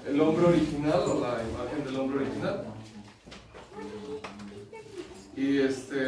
el hombre original o la imagen del hombre original. Y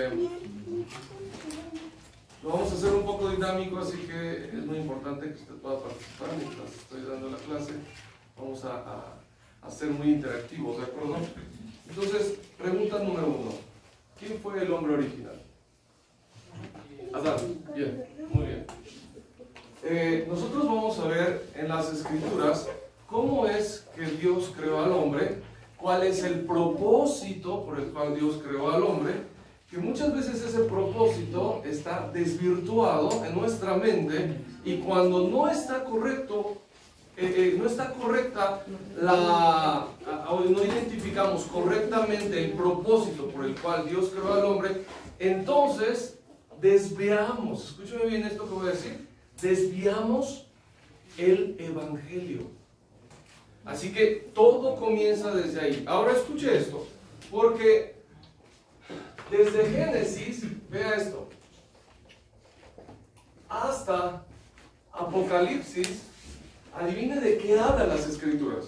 lo vamos a hacer un poco dinámico, así que es muy importante que usted pueda participar mientras estoy dando la clase. Vamos a ser muy interactivos, ¿de acuerdo? Entonces, pregunta número 1. ¿Quién fue el hombre original? Adán. Bien, muy bien. Nosotros vamos a ver en las Escrituras cómo es que Dios creó al hombre, cuál es el propósito por el cual Dios creó al hombre, que muchas veces ese propósito está desvirtuado en nuestra mente y cuando no está correcto, no está correcta o no identificamos correctamente el propósito por el cual Dios creó al hombre, entonces desviamos, escúchame bien esto que voy a decir, desviamos el Evangelio. Así que todo comienza desde ahí. Ahora escuche esto, porque desde Génesis, vea esto, hasta Apocalipsis, adivine de qué hablan las Escrituras.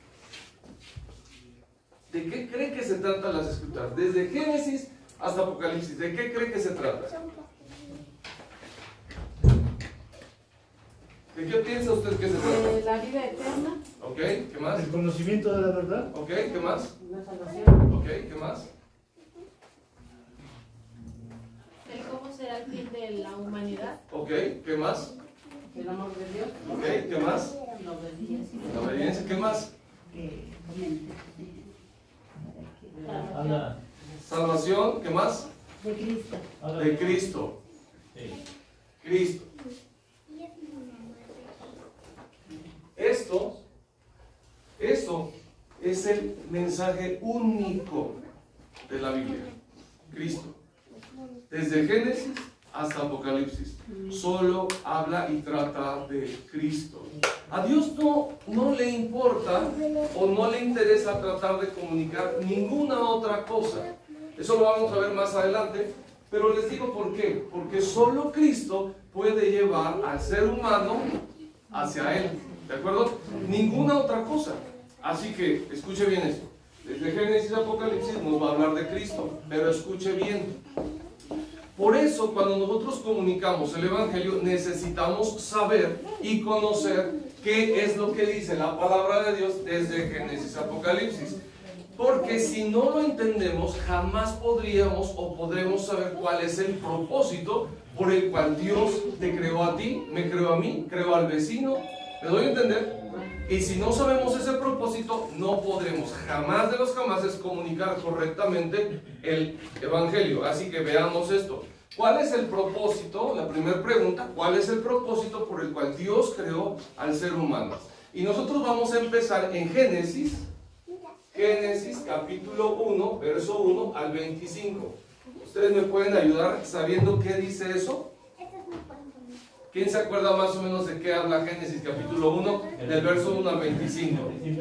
¿De qué cree que se tratan las Escrituras? Desde Génesis hasta Apocalipsis, ¿de qué cree que se trata? ¿De qué piensa usted que se trata? De la vida eterna. Ok, ¿qué más? El conocimiento de la verdad. Ok, ¿qué más? La salvación. Ok, ¿qué más? El cómo será el fin de la humanidad. Ok, ¿qué más? El amor de Dios. Ok, ¿qué más? La obediencia. La obediencia, ¿qué más? Habla. Salvación, ¿qué más? De Cristo. De Cristo. Cristo. Esto es el mensaje único de la Biblia. Cristo. Desde Génesis hasta Apocalipsis. Solo habla y trata de Cristo. A Dios no le importa o no le interesa tratar de comunicar ninguna otra cosa. Eso lo vamos a ver más adelante. Pero les digo por qué. Porque solo Cristo puede llevar al ser humano hacia Él. ¿De acuerdo? Ninguna otra cosa. Así que, escuche bien esto. Desde Génesis a Apocalipsis nos va a hablar de Cristo. Pero escuche bien. Por eso, cuando nosotros comunicamos el Evangelio, necesitamos saber y conocer qué es lo que dice la palabra de Dios desde Génesis a Apocalipsis. Porque si no lo entendemos, jamás podríamos o podremos saber cuál es el propósito por el cual Dios te creó a ti, me creó a mí, creó al vecino. ¿Me doy a entender? Y si no sabemos ese propósito, no podremos jamás de los jamases comunicar correctamente el Evangelio. Así que veamos esto. ¿Cuál es el propósito? La primera pregunta, ¿cuál es el propósito por el cual Dios creó al ser humano? Y nosotros vamos a empezar en Génesis capítulo 1, verso 1 al 25. ¿Ustedes me pueden ayudar sabiendo qué dice eso? ¿Quién se acuerda más o menos de qué habla Génesis capítulo 1, del verso 1 al 25?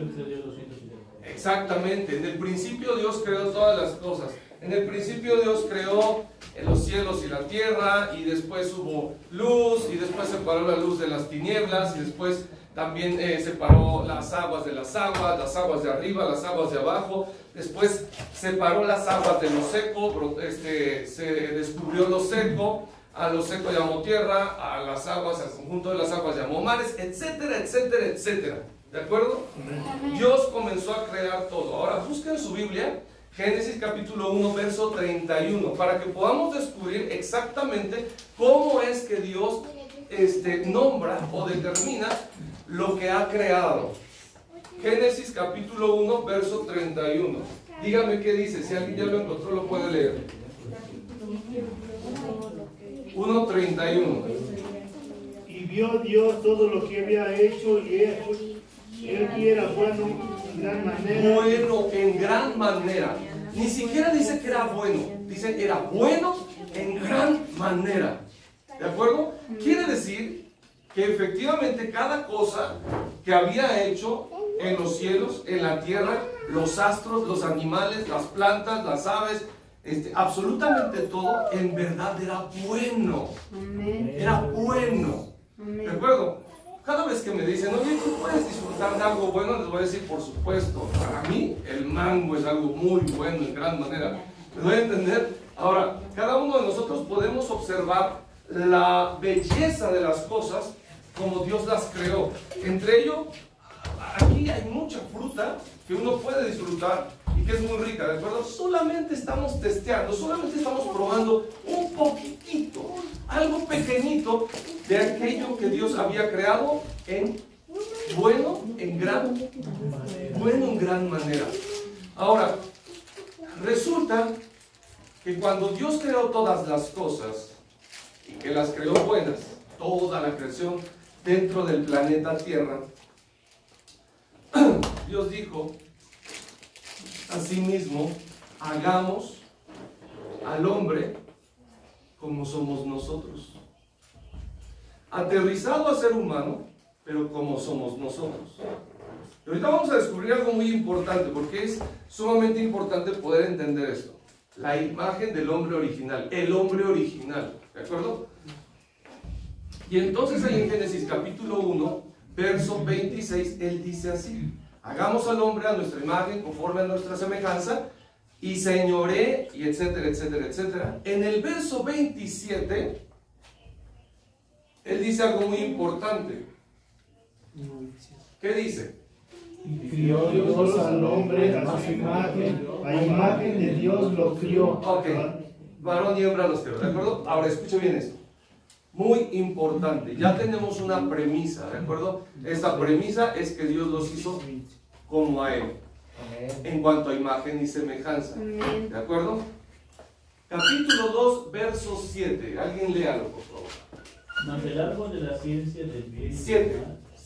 Exactamente, en el principio Dios creó todas las cosas. En el principio Dios creó los cielos y la tierra, y después hubo luz, y después separó la luz de las tinieblas, y después también separó las aguas de las aguas de arriba, las aguas de abajo. Después separó las aguas de lo seco, se descubrió lo seco. A lo seco llamó tierra, a las aguas, al conjunto de las aguas llamó mares, etcétera, etcétera, etcétera. ¿De acuerdo? Dios comenzó a crear todo. Ahora busquen su Biblia, Génesis capítulo 1, verso 31, para que podamos descubrir exactamente cómo es que Dios nombra o determina lo que ha creado. Génesis capítulo 1, verso 31. Dígame qué dice, si alguien ya lo encontró lo puede leer. 1:31. Y vio Dios todo lo que había hecho, y él era bueno en gran manera. Bueno en gran manera. Ni siquiera dice que era bueno, dice era bueno en gran manera. ¿De acuerdo? Quiere decir que efectivamente cada cosa que había hecho en los cielos, en la tierra, los astros, los animales, las plantas, las aves, absolutamente todo, en verdad era bueno. Era bueno. ¿De acuerdo? cada vez que me dicen, oye, ¿tú puedes disfrutar de algo bueno? Les voy a decir, por supuesto, para mí el mango es algo muy bueno en gran manera. ¿Me doy a entender? Ahora, cada uno de nosotros podemos observar la belleza de las cosas como Dios las creó. Entre ellos, aquí hay mucha fruta que uno puede disfrutar y que es muy rica, ¿de acuerdo? Solamente estamos testeando, solamente estamos probando un poquitito, algo pequeñito de aquello que Dios había creado en bueno en gran manera. Ahora, resulta que cuando Dios creó todas las cosas y que las creó buenas, toda la creación dentro del planeta Tierra, Dios dijo asimismo, hagamos al hombre como somos nosotros, aterrizado a ser humano, pero como somos nosotros. Y ahorita vamos a descubrir algo muy importante, porque es sumamente importante poder entender esto. La imagen del hombre original, el hombre original, ¿de acuerdo? Y entonces ahí en Génesis capítulo 1, verso 26, él dice así: hagamos al hombre a nuestra imagen, conforme a nuestra semejanza, y señoré, y etcétera, etcétera, etcétera. En el verso 27, él dice algo muy importante. ¿Qué dice? Y crió Dios al hombre a su imagen, a imagen de Dios lo crió. Ok, varón y hembra los creó, ¿de acuerdo? Ahora escuche bien esto. Muy importante, ya tenemos una premisa, ¿de acuerdo? Esta premisa es que Dios los hizo como a Él, en cuanto a imagen y semejanza, ¿de acuerdo? Capítulo 2, verso 7, alguien léalo, por favor. Mas el árbol de la ciencia del bien y 7.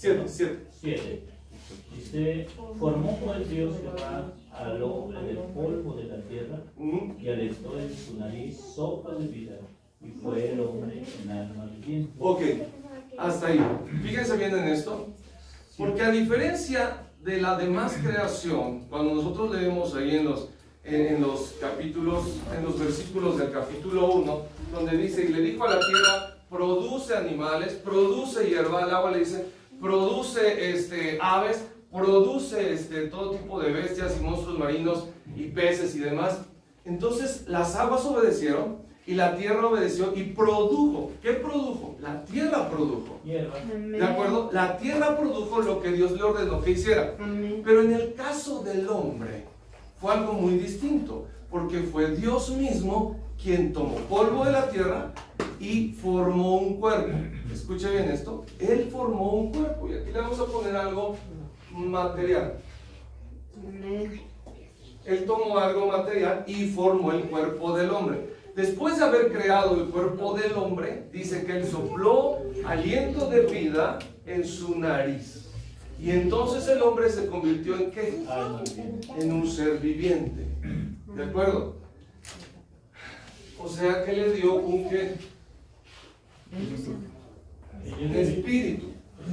Dice, formó pues Dios Jehová al hombre del polvo de la tierra y alentó en su nariz soplo de vida, y fue el hombre en alma viviente. Ok, hasta ahí. Fíjense bien en esto, porque a diferencia de la demás creación, cuando nosotros leemos ahí en los capítulos, en los versículos del capítulo 1, donde dice, y le dijo a la tierra, produce animales, produce hierba, al agua le dice, produce aves, produce todo tipo de bestias y monstruos marinos y peces y demás. Entonces las aguas obedecieron y la tierra obedeció y produjo. ¿Qué produjo? La tierra produjo. ¿De acuerdo? La tierra produjo lo que Dios le ordenó que hiciera. Pero en el caso del hombre fue algo muy distinto, porque fue Dios mismo quien tomó polvo de la tierra y formó un cuerpo. Escuche bien esto. Él formó un cuerpo, y aquí le vamos a poner algo material. Él tomó algo material y formó el cuerpo del hombre. Después de haber creado el cuerpo del hombre, dice que él sopló aliento de vida en su nariz. Y entonces el hombre se convirtió en ¿qué? En un ser viviente. ¿De acuerdo? O sea que le dio un ¿qué? Espíritu.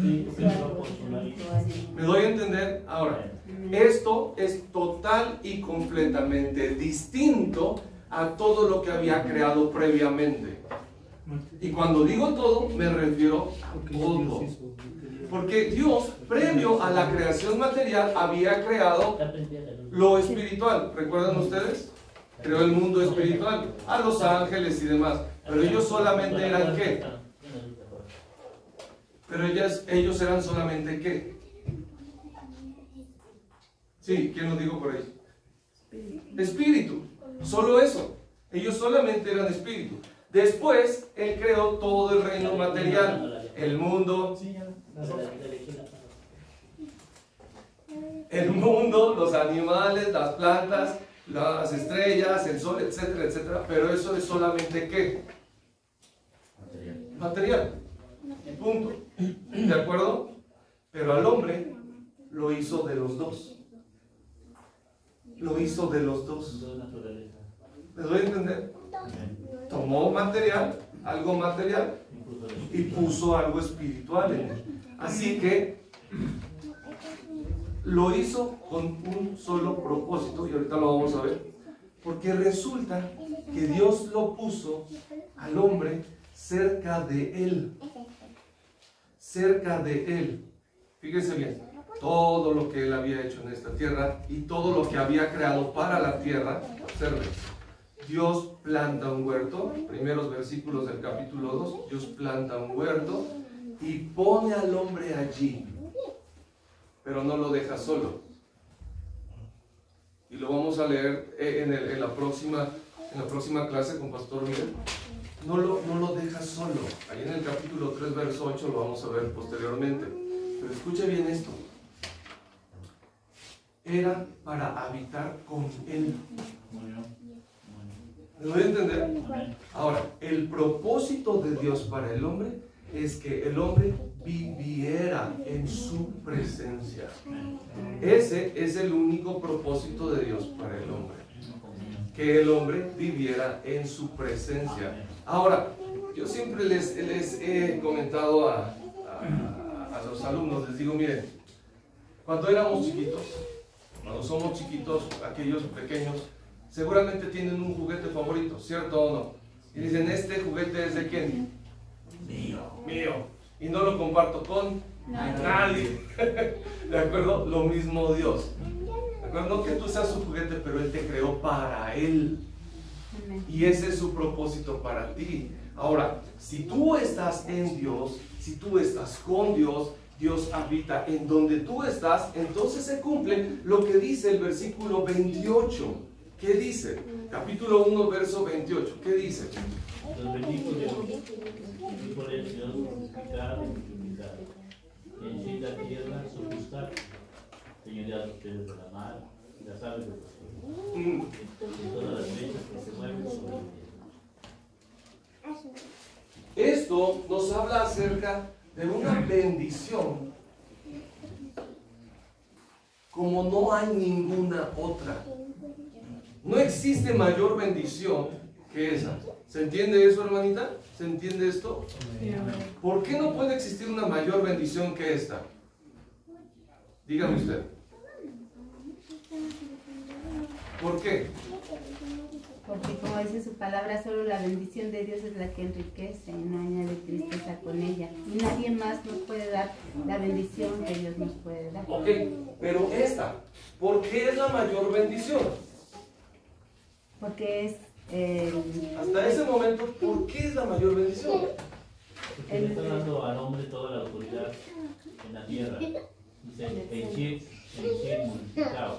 ¿Me doy a entender? Ahora, esto es total y completamente distinto a todo lo que había creado previamente. Y cuando digo todo, me refiero a todo. Porque Dios, previo a la creación material, había creado lo espiritual. ¿Recuerdan ustedes? Creó el mundo espiritual, a los ángeles y demás. Pero ellos solamente eran ¿qué? Pero ellos eran solamente ¿qué? Sí, ¿quién nos dijo por ahí? Espíritu. Solo eso. Ellos solamente eran espíritu. Después, Él creó todo el reino material. El mundo, los animales, las plantas, las estrellas, el sol, etcétera, etcétera. Pero eso es solamente ¿qué? Material. Y punto. ¿De acuerdo? Pero al hombre lo hizo de los dos. Lo hizo de los dos. ¿Me doy a entender? Tomó material, algo material, y puso algo espiritual en él. Así que lo hizo con un solo propósito, y ahorita lo vamos a ver, porque resulta que Dios lo puso al hombre cerca de él. cerca de él. Fíjense bien, todo lo que él había hecho en esta tierra y todo lo que había creado para la tierra. Observen, Dios planta un huerto, primeros versículos del capítulo 2, Dios planta un huerto y pone al hombre allí, pero no lo deja solo. Y lo vamos a leer en la próxima clase con Pastor Miguel. No lo deja solo. Ahí en el capítulo 3, verso 8 lo vamos a ver posteriormente. Pero escuche bien esto. Era para habitar con él. ¿Me voy a entender? Ahora, el propósito de Dios para el hombre es que el hombre viviera en su presencia. Ese es el único propósito de Dios para el hombre. Que el hombre viviera en su presencia. Ahora, yo siempre les he comentado a los alumnos, les digo, miren, cuando éramos chiquitos, cuando somos chiquitos, aquellos pequeños, seguramente tienen un juguete favorito, ¿cierto o no? Y dicen, ¿este juguete es de quién? Mío. Y no lo comparto con nadie. ¿De acuerdo? Lo mismo Dios. ¿De acuerdo? No que tú seas su juguete, pero Él te creó para Él. Y ese es su propósito para ti. Ahora, si tú estás en Dios, si tú estás con Dios, Dios habita en donde tú estás, entonces se cumple lo que dice el versículo 28. ¿Qué dice? Capítulo 1, verso 28. ¿Qué dice? Los bendijo Dios, dijo Dios, multiplicad y multiplicad, y henchid la tierra, sojuzgad, señoread los peces de la mar y las aves de los cielos, y todas las bestias que se mueven sobre la tierra. Esto nos habla acerca de una bendición como no hay ninguna otra. No existe mayor bendición que esa. ¿Se entiende eso, hermanita? ¿Se entiende esto? ¿Por qué no puede existir una mayor bendición que esta? Dígame usted. ¿Por qué? Porque como dice su palabra, solo la bendición de Dios es la que enriquece y no añade tristeza con ella. Y nadie más nos puede dar la bendición que Dios nos puede dar. Ok, pero esta, ¿por qué es la mayor bendición? Porque es... Hasta ese momento, ¿por qué es la mayor bendición? Porque le está dando al hombre toda la autoridad en la tierra. Dice, henchid, multiplicaos.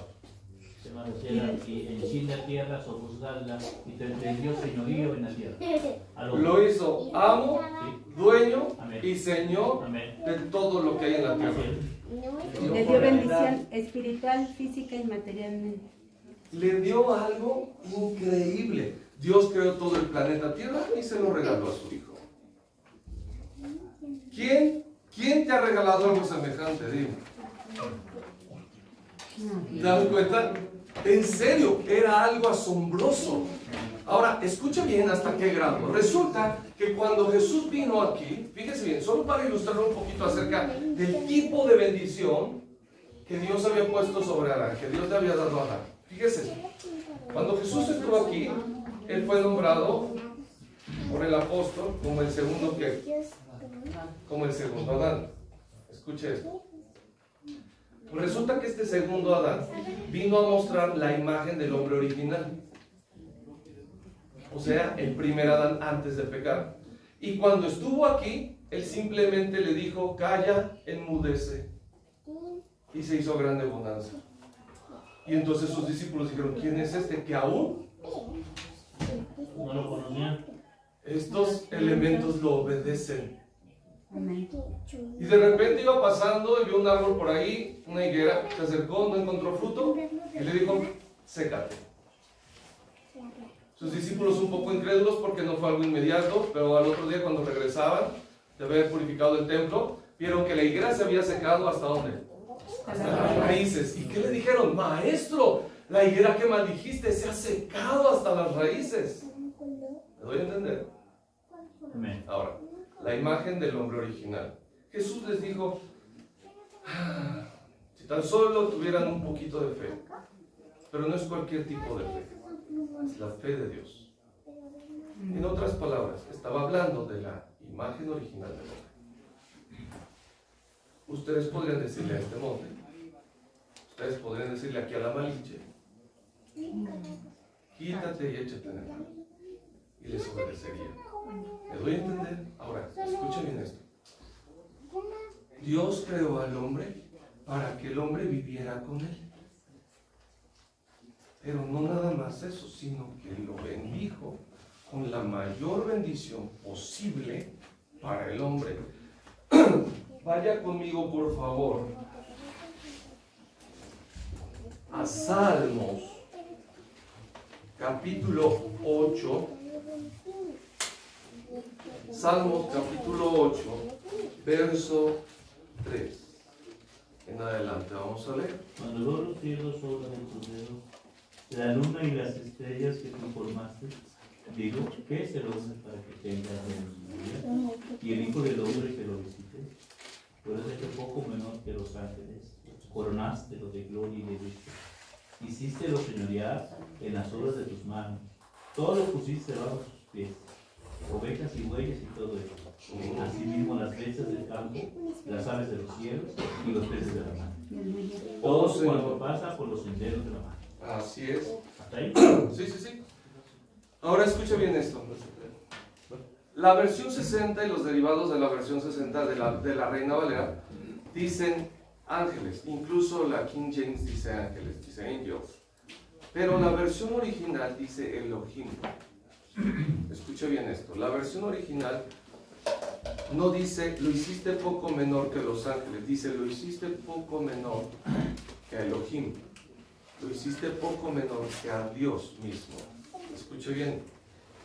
Y henchid la tierra, sojuzgadla, y te dio señorío en la tierra. Lo hizo amo, dueño Amén. y señor Amén. de todo lo que hay en la tierra. Le dio bendición espiritual, física y materialmente. Le dio algo increíble. Dios creó todo el planeta Tierra y se lo regaló a su Hijo. ¿Quién te ha regalado algo semejante? Dime. ¿Te das cuenta? En serio, era algo asombroso. Ahora, escucha bien hasta qué grado. Resulta que cuando Jesús vino aquí, fíjese bien, solo para ilustrar un poquito acerca del tipo de bendición que Dios había puesto sobre Adán, que Dios le había dado a Adán. Fíjese, cuando Jesús estuvo aquí, Él fue nombrado por el apóstol como el segundo Adán. Escuche esto. Resulta que este segundo Adán vino a mostrar la imagen del hombre original. O sea, el primer Adán antes de pecar. Y cuando estuvo aquí, Él simplemente le dijo, calla, enmudece. Y se hizo grande bonanza. Y entonces sus discípulos dijeron, ¿quién es este que aún No lo conocían. estos elementos lo obedecen? Amén. Y de repente iba pasando y vio un árbol por ahí, una higuera, se acercó, no encontró fruto y le dijo, sécate. Sus discípulos un poco incrédulos porque no fue algo inmediato, pero al otro día cuando regresaban de haber purificado el templo, vieron que la higuera se había secado ¿hasta dónde? Hasta las raíces. ¿Y qué le dijeron? Maestro, la higuera que maldijiste se ha secado hasta las raíces. ¿Me doy a entender? Amén. Ahora, la imagen del hombre original. Jesús les dijo, si tan solo tuvieran un poquito de fe, pero no es cualquier tipo de fe, es la fe de Dios. En otras palabras, estaba hablando de la imagen original del hombre. Ustedes podrían decirle a este monte, ustedes podrían decirle aquí a la Malinche, quítate y échate en el mar, y les obedecería. ¿Me doy a entender? Ahora, escuchen bien esto. Dios creó al hombre para que el hombre viviera con él. Pero no nada más eso, sino que lo bendijo con la mayor bendición posible para el hombre. Vaya conmigo, por favor, a Salmos, capítulo 8. Salmos, capítulo 8, verso 3. En adelante, vamos a leer. Cuando veo los cielos obran en tus dedos, la luna y las estrellas que tú formaste, digo, ¿qué es el hombre para que tenga sabiduría? Y el hijo del hombre que lo visite. Tú eres hecho poco menor que los ángeles, coronaste lo de gloria y de dicha. Hiciste lo señorial en las obras de tus manos, todo lo pusiste bajo sus pies, ovejas y bueyes y todo eso. Asimismo las bestias del campo, las aves de los cielos y los peces de la mar. Todo cuanto pasa por los senderos de la mar. Así es. ¿Hasta ahí? Sí. Ahora escucha bien esto. La versión 60 y los derivados de la versión 60 de la Reina Valera dicen ángeles. Incluso la King James dice ángeles, dice angels. Pero la versión original dice Elohim. Escucha bien esto. La versión original no dice lo hiciste poco menor que los ángeles. Dice lo hiciste poco menor que a Elohim. Lo hiciste poco menor que a Dios mismo. Escuche bien.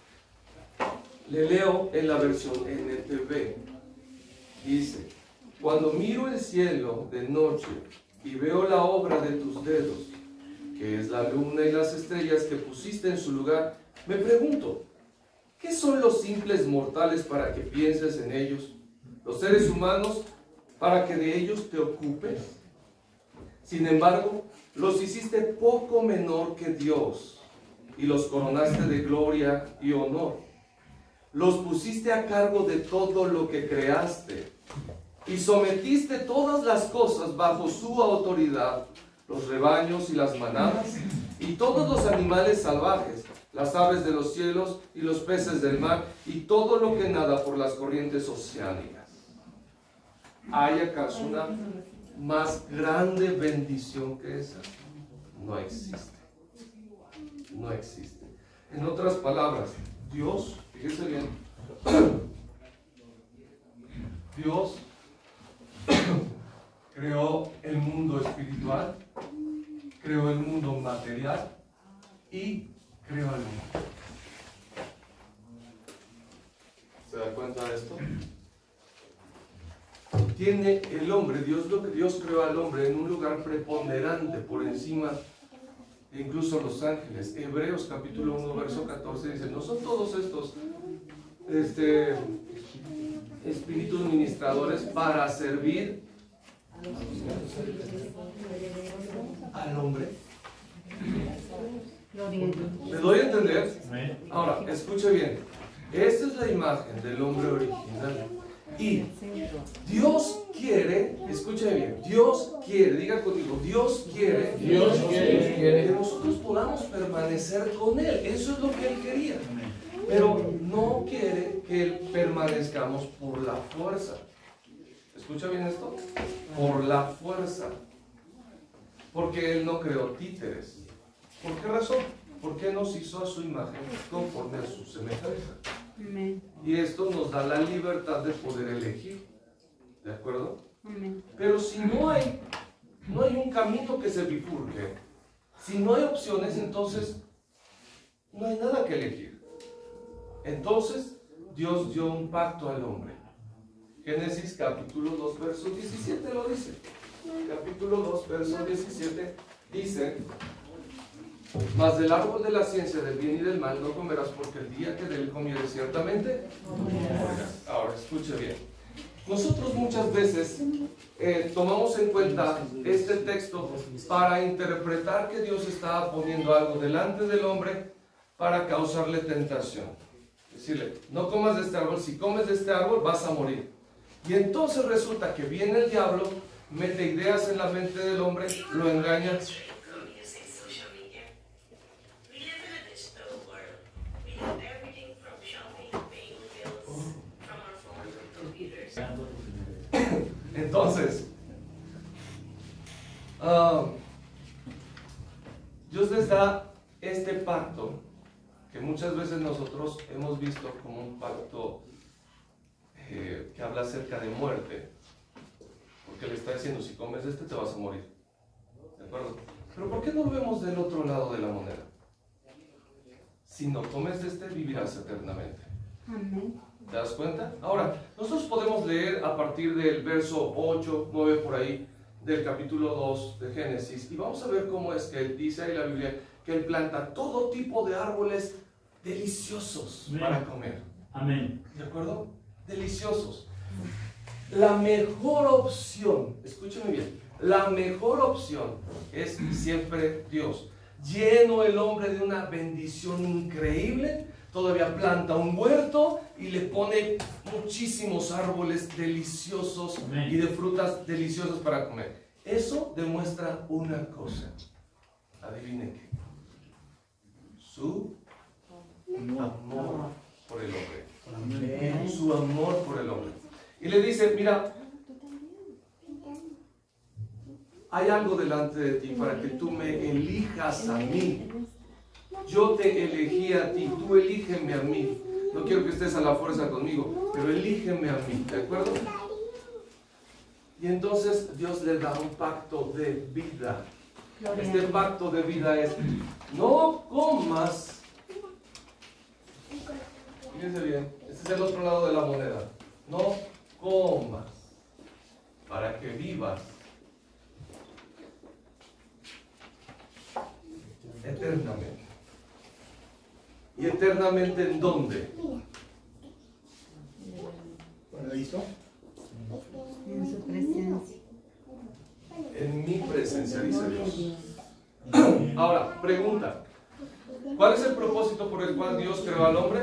Le leo en la versión NTV. Dice, cuando miro el cielo de noche y veo la obra de tus dedos, que es la luna y las estrellas que pusiste en su lugar, me pregunto, ¿qué son los simples mortales para que pienses en ellos? ¿Los seres humanos para que de ellos te ocupes? Sin embargo, los hiciste poco menor que Dios y los coronaste de gloria y honor. Los pusiste a cargo de todo lo que creaste y sometiste todas las cosas bajo su autoridad, los rebaños y las manadas y todos los animales salvajes, las aves de los cielos y los peces del mar y todo lo que nada por las corrientes oceánicas. ¿Hay acaso una más grande bendición que esa? No existe. No existe. En otras palabras, Dios, fíjese bien, Dios creó el mundo espiritual, creó el mundo material y creó el mundo. ¿Se da cuenta de esto? Tiene el hombre, Dios creó al hombre en un lugar preponderante por encima de incluso los ángeles. Hebreos capítulo 1 verso 14 dice, no son todos estos espíritus ministradores para servir al hombre. ¿Me doy a entender? Ahora, escuche bien. Esta es la imagen del hombre original. Y Dios quiere, escuche bien, Dios quiere, diga conmigo, Dios quiere que nosotros podamos permanecer con Él. Eso es lo que Él quería. Pero no quiere que permanezcamos por la fuerza. ¿Escucha bien esto? Por la fuerza. Porque Él no creó títeres. ¿Por qué razón? Porque nos hizo a su imagen conforme a su semejanza. Y esto nos da la libertad de poder elegir. ¿De acuerdo? Pero si no hay un camino que se bifurque, si no hay opciones, entonces no hay nada que elegir. Entonces Dios dio un pacto al hombre. Génesis capítulo 2 verso 17 lo dice. Capítulo 2 verso 17 dice: mas del árbol de la ciencia del bien y del mal no comerás, porque el día que de él comieres ciertamente morirás. Ahora escuche bien. Nosotros muchas veces tomamos en cuenta este texto para interpretar que Dios estaba poniendo algo delante del hombre para causarle tentación. Decirle, no comas de este árbol, si comes de este árbol vas a morir. Y entonces resulta que viene el diablo, mete ideas en la mente del hombre, lo engaña. Entonces, Dios les da este pacto que muchas veces nosotros hemos visto como un pacto que habla acerca de muerte, porque le está diciendo, si comes este te vas a morir, ¿de acuerdo? Pero ¿por qué no lo vemos del otro lado de la moneda? Si no comes de este, vivirás eternamente. Amén. ¿Te das cuenta? Ahora, nosotros podemos leer a partir del verso 8, 9 por ahí, del capítulo 2 de Génesis, y vamos a ver cómo es que dice ahí la Biblia que Él planta todo tipo de árboles deliciosos para comer. Amén. ¿De acuerdo? Deliciosos. La mejor opción, escúcheme bien, la mejor opción es siempre Dios. Lleno el hombre de una bendición increíble, todavía planta un huerto y le pone muchísimos árboles deliciosos y de frutas deliciosas para comer. Eso demuestra una cosa. Adivinen qué. Su amor por el hombre. Su amor por el hombre. Y le dice, mira, hay algo delante de ti para que tú me elijas a mí. Yo te elegí a ti, tú elígeme a mí. No quiero que estés a la fuerza conmigo, pero elígeme a mí, ¿de acuerdo? Y entonces Dios le da un pacto de vida. Este pacto de vida es, no comas. Fíjense bien, este es el otro lado de la moneda. No comas para que vivas eternamente. ¿Y eternamente en dónde? ¿Paraíso? En su presencia. En mi presencia, dice Dios. Ahora, pregunta. ¿Cuál es el propósito por el cual Dios creó al hombre?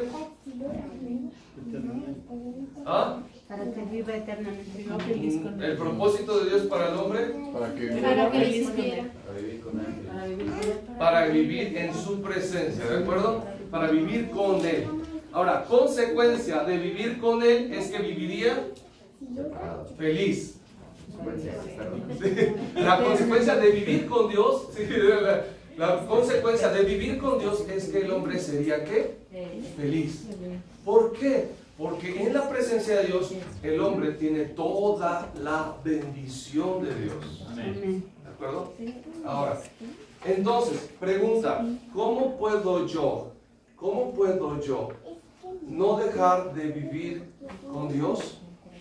¿Ah? Para que viva eternamente. ¿El propósito de Dios para el hombre? Para que Para que les quiera. para vivir con él. Para vivir en su presencia, ¿de acuerdo? Para vivir con Él. Ahora, consecuencia de vivir con Él es que viviría feliz. La consecuencia de vivir con Dios, la consecuencia de vivir con Dios es que el hombre sería ¿qué? Feliz. ¿Por qué? Porque en la presencia de Dios el hombre tiene toda la bendición de Dios. Amén. ¿De acuerdo? Ahora, entonces, pregunta, ¿cómo puedo yo no dejar de vivir con Dios?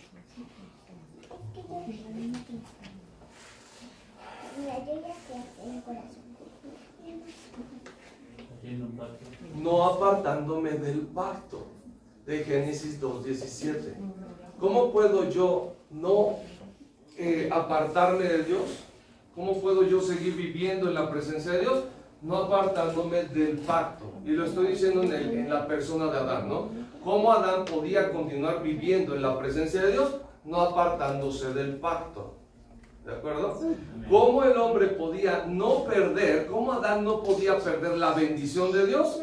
No apartándome del pacto de Génesis 2:17. ¿Cómo puedo yo no apartarme de Dios? ¿Cómo puedo yo seguir viviendo en la presencia de Dios? No apartándome del pacto. Y lo estoy diciendo en la persona de Adán, ¿no? ¿Cómo Adán podía continuar viviendo en la presencia de Dios? No apartándose del pacto. ¿De acuerdo? ¿Cómo el hombre podía no perder, cómo Adán no podía perder la bendición de Dios?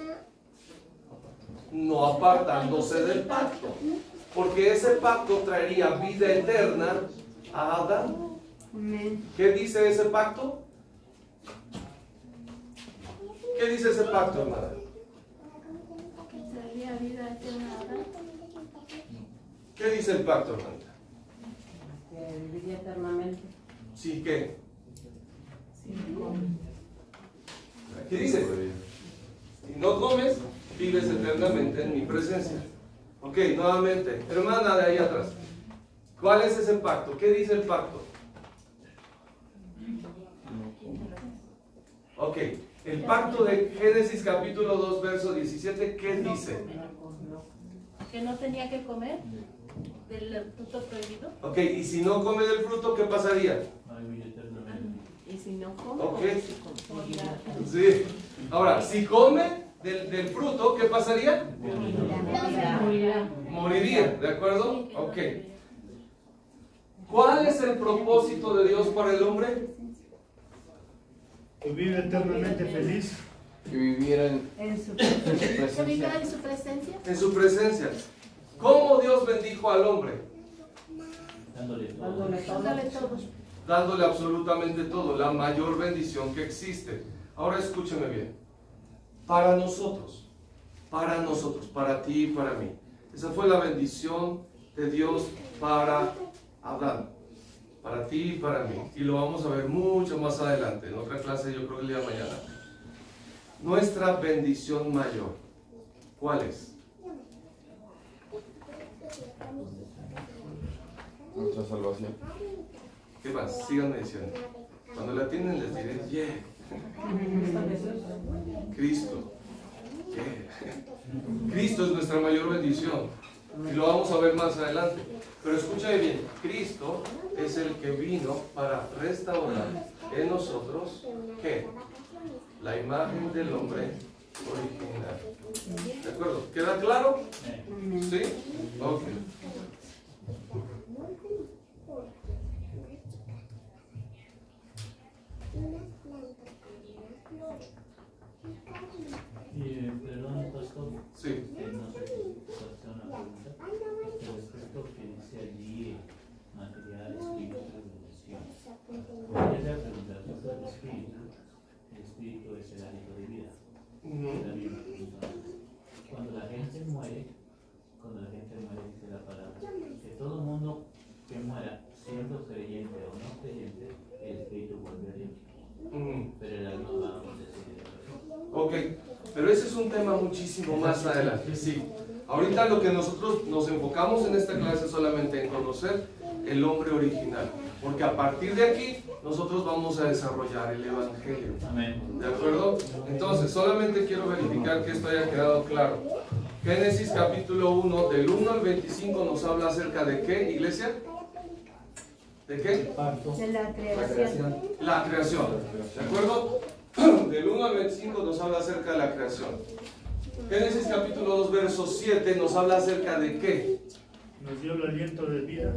No apartándose del pacto. Porque ese pacto traería vida eterna a Adán. ¿Qué dice ese pacto? ¿Qué dice ese pacto, hermana? Traería vida eterna a Adán. ¿Qué dice el pacto, hermanita? Que viviría eternamente. Sí, ¿qué? ¿Qué dice? Si no comes, vives eternamente en mi presencia. Ok, nuevamente, hermana de ahí atrás. ¿Cuál es ese pacto? ¿Qué dice el pacto? Ok, el pacto de Génesis capítulo 2, verso 17, ¿qué dice? Que no tenía que comer del fruto prohibido. Ok, y si no come del fruto, ¿qué pasaría? Y si no come, Ok, Morirá. sí. Ahora, si come del fruto, ¿qué pasaría? Morirá. Moriría, ¿de acuerdo? Ok. ¿Cuál es el propósito de Dios para el hombre? Que vive eternamente feliz. Que viviera En su ¿Que viviera presencia. en su presencia? En su presencia. ¿Cómo Dios bendijo al hombre? Dándole todo. Dándole todo. Dándole absolutamente todo, la mayor bendición que existe. Ahora escúcheme bien. Para nosotros, para ti y para mí. Esa fue la bendición de Dios para Adán. Para ti y para mí. Y lo vamos a ver mucho más adelante, en otra clase, yo creo que el día de mañana. Nuestra bendición mayor, ¿cuál es? Nuestra salvación. ¿Qué más? Síganme diciendo. Cuando la tienen les diré, yeah. Cristo. Yeah. Cristo es nuestra mayor bendición. Y lo vamos a ver más adelante. Pero escúchame bien, Cristo es el que vino para restaurar en nosotros, ¿qué? La imagen del hombre original. ¿De acuerdo? ¿Queda claro? ¿Sí? Ok. Perdón, pastor. Sí. No sé si puedo hacer una pregunta. Respecto que dice allí material, espíritu, revelación. Podría preguntar sobre el espíritu. El espíritu es el hálito de vida. La vida. Cuando la gente muere, dice la palabra, que todo mundo que muera, siendo creyente o no creyente, el espíritu vuelve a Dios. Pero el alma va a decir. Ok, pero ese es un tema muchísimo más adelante, sí. Ahorita lo que nosotros nos enfocamos en esta clase es solamente en conocer el hombre original, porque a partir de aquí nosotros vamos a desarrollar el Evangelio. Amén. ¿De acuerdo? Entonces, solamente quiero verificar que esto haya quedado claro. Génesis capítulo 1, del 1 al 25 nos habla acerca de ¿qué, iglesia? ¿De qué? de la creación. La creación. ¿De acuerdo? Del 1 al 25 nos habla acerca de la creación. Génesis capítulo 2, verso 7 nos habla acerca de ¿qué? Nos dio el aliento de vida.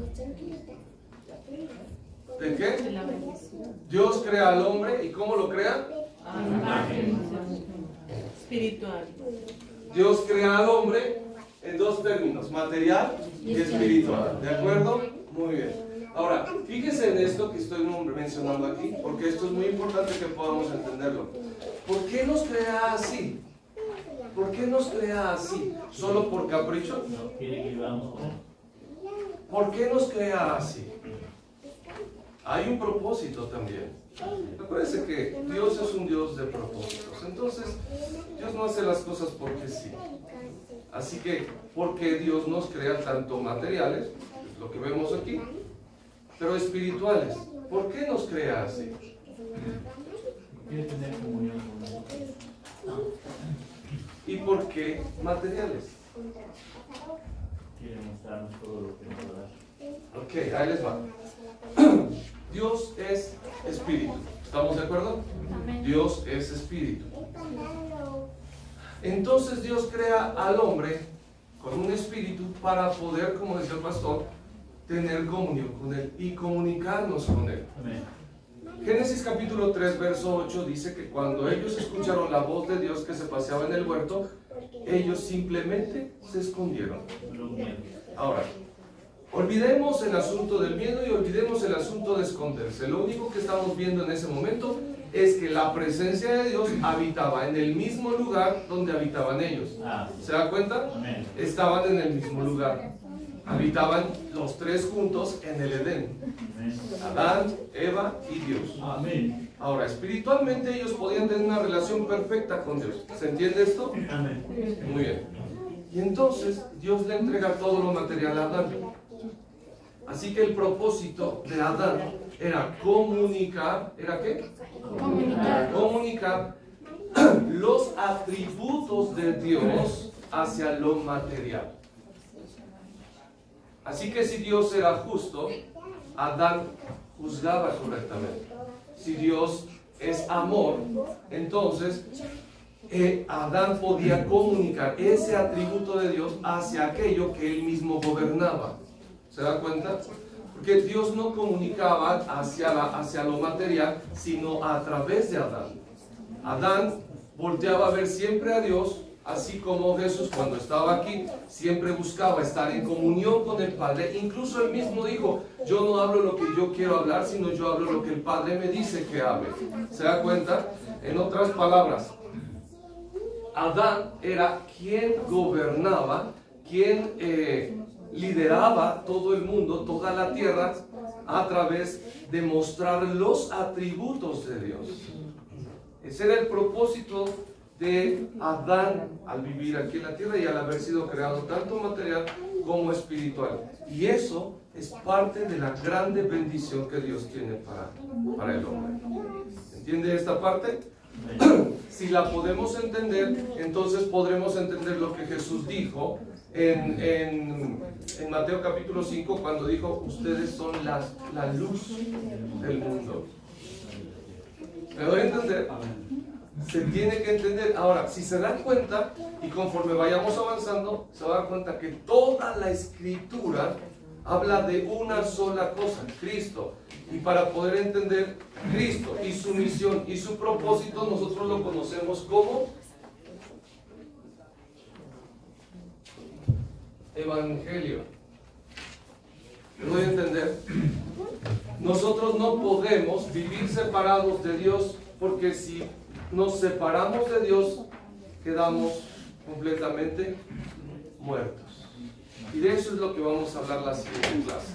¿De qué? Dios crea al hombre y ¿cómo lo crea? Espiritual. Dios crea al hombre en dos términos, material y espiritual. ¿De acuerdo? Muy bien. Ahora, fíjese en esto que estoy mencionando aquí, porque esto es muy importante que podamos entenderlo. ¿Por qué nos crea así? ¿Por qué nos crea así? ¿Solo por capricho? No quiere que vivamos con él. ¿Por qué nos crea así? Hay un propósito también. Acuérdense que Dios es un Dios de propósitos. Entonces, Dios no hace las cosas porque sí. Así que, porque Dios nos crea tanto materiales, lo que vemos aquí, pero espirituales. ¿Por qué nos crea así? Quiere tener comunión con nosotros. ¿Y por qué materiales? Quiere mostrarnos todo lo que nos da. Ok, ahí les va. Dios es espíritu. ¿Estamos de acuerdo? Amén. Dios es espíritu. Entonces Dios crea al hombre con un espíritu para poder, como decía el pastor, tener comunión con Él y comunicarnos con Él. Amén. Génesis capítulo 3, verso 8 dice que cuando ellos escucharon la voz de Dios que se paseaba en el huerto, ellos simplemente se escondieron. Los miedos. Ahora, olvidemos el asunto del miedo y olvidemos el asunto de esconderse. Lo único que estamos viendo en ese momento es que la presencia de Dios habitaba en el mismo lugar donde habitaban ellos. ¿Se da cuenta? Amén. Estaban en el mismo lugar. Habitaban los tres juntos en el Edén. Amén. Adán, Eva y Dios. Amén. Ahora, espiritualmente ellos podían tener una relación perfecta con Dios. ¿Se entiende esto? Amén. Muy bien. Y entonces Dios le entrega todo lo material a Adán. Así que el propósito de Adán era comunicar, ¿era qué? Comunicar los atributos de Dios hacia lo material. Así que si Dios era justo, Adán juzgaba correctamente. Si Dios es amor, entonces Adán podía comunicar ese atributo de Dios hacia aquello que él mismo gobernaba. ¿Se da cuenta? Porque Porque Dios no comunicaba hacia lo material, sino a través de Adán. Adán volteaba a ver siempre a Dios, así como Jesús cuando estaba aquí siempre buscaba estar en comunión con el Padre. Incluso él mismo dijo, yo no hablo lo que yo quiero hablar, sino yo hablo lo que el Padre me dice que hable. ¿Se da cuenta? En otras palabras, Adán era quien gobernaba, quien lideraba todo el mundo, toda la tierra, a través de mostrar los atributos de Dios. Ese era el propósito de Adán al vivir aquí en la tierra y al haber sido creado tanto material como espiritual. Y eso es parte de la grande bendición que Dios tiene para el hombre. ¿Entiende esta parte? Si la podemos entender, entonces podremos entender lo que Jesús dijo en Mateo capítulo 5, cuando dijo, ustedes son la luz del mundo. ¿Me doy a entender? Se tiene que entender. Ahora, si se dan cuenta, y conforme vayamos avanzando, se van a dar cuenta que toda la escritura habla de una sola cosa, Cristo. Y para poder entender Cristo y su misión y su propósito, nosotros lo conocemos como Evangelio. ¿Me doy a entender? Nosotros no podemos vivir separados de Dios, porque si nos separamos de Dios, quedamos completamente muertos. Y de eso es lo que vamos a hablar la siguiente clase.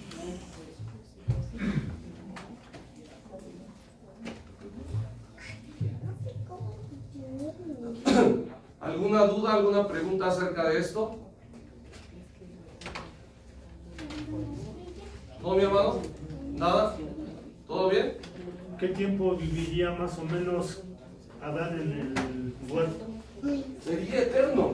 ¿Alguna duda, alguna pregunta acerca de esto? ¿No, mi hermano? ¿Nada? ¿Todo bien? ¿Qué tiempo viviría más o menos Adán en el huerto? Sería eterno.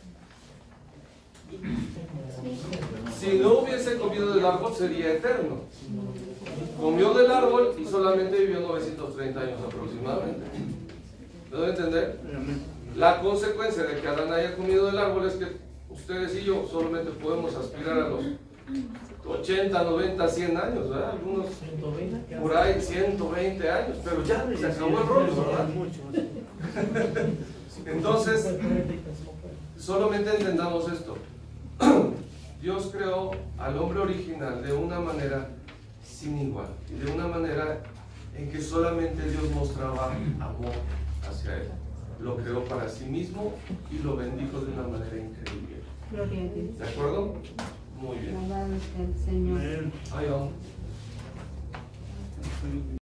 Si no hubiese comido del árbol, sería eterno. Comió del árbol y solamente vivió 930 años aproximadamente. ¿Me doy a entender? La consecuencia de que Adán haya comido del árbol es que ustedes y yo solamente podemos aspirar a los 80, 90, 100 años, ¿verdad? Algunos por ahí 120 años, pero ya se acabó el rollo, ¿verdad? Entonces, solamente entendamos esto. Dios creó al hombre original de una manera sin igual, y de una manera en que solamente Dios mostraba amor hacia él. Lo creó para sí mismo y lo bendijo de una manera increíble. Gloria a Dios. ¿De acuerdo? Muy bien. Alabado sea el Señor. Amén. Ahí vamos.